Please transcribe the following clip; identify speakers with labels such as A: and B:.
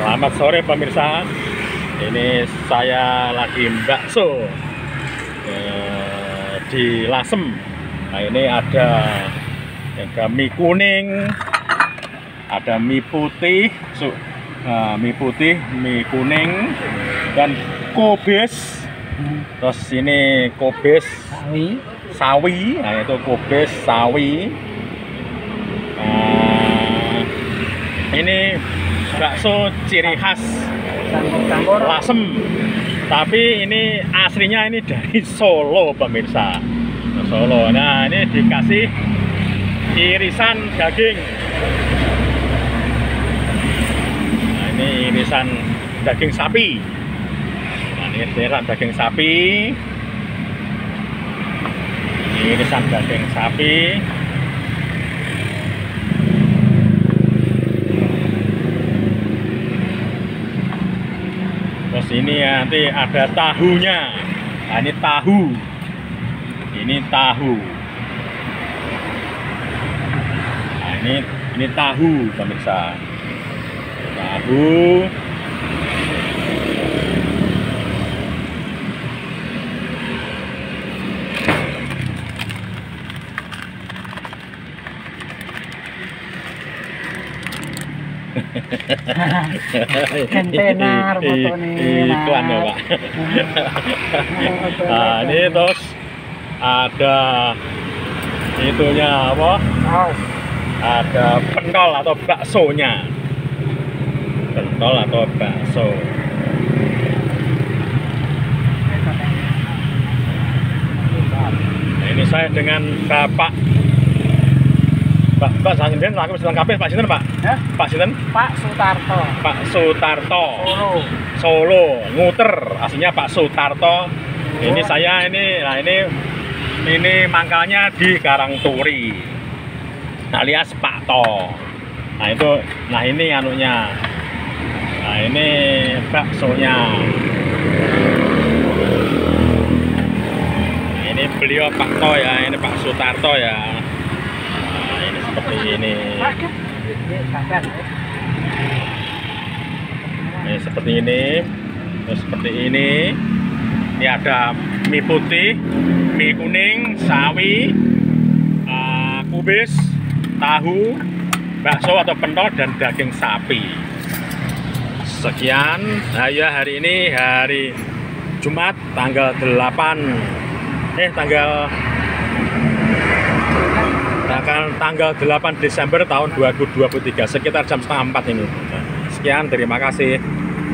A: Selamat sore pemirsa. Ini saya lagi bakso di Lasem. Nah ini ada mie kuning, ada mie putih, mie putih, mie kuning, dan kobes. Terus ini kobes sawi. Nah itu kobes sawi. Ini bakso ciri khas Lasem, tapi ini aslinya ini dari Solo pemirsa. Solo. Nah ini dikasih irisan daging. Nah ini irisan daging sapi. Nah ini irisan daging sapi. Ini irisan daging sapi. Terus ini nanti ada tahunya. Nah, ini tahu. Ini tahu. Nah, ini tahu pemirsa. Tahu.
B: Kentenar
A: iklan ya Pak. Nah ini terus ada itunya apa? Ada pentol atau baksonya. Pentol atau bakso. Nah, ini saya dengan Bapak saya sendiri laku sedang kabeh Pak Sinten Pak? Pak Sinten?
B: Pak Sutarto.
A: Pak Sutarto.
B: Solo.
A: Nguter aslinya Pak Sutarto. Ini saya nah ini mangkalnya di Karangturi. Alias Pak To. Nah ini anunya. Nah ini baksonya. Ini beliau Pak To ya, ini Pak Sutarto ya. Seperti ini. Ini seperti ini. Terus seperti ini. Ini ada mie putih, mie kuning, sawi, kubis, tahu, bakso atau pentol, dan daging sapi. Sekian. Nah ya, hari ini hari Jumat tanggal 8 Desember tahun 2023 sekitar jam 3:30 ini. Sekian, terima kasih.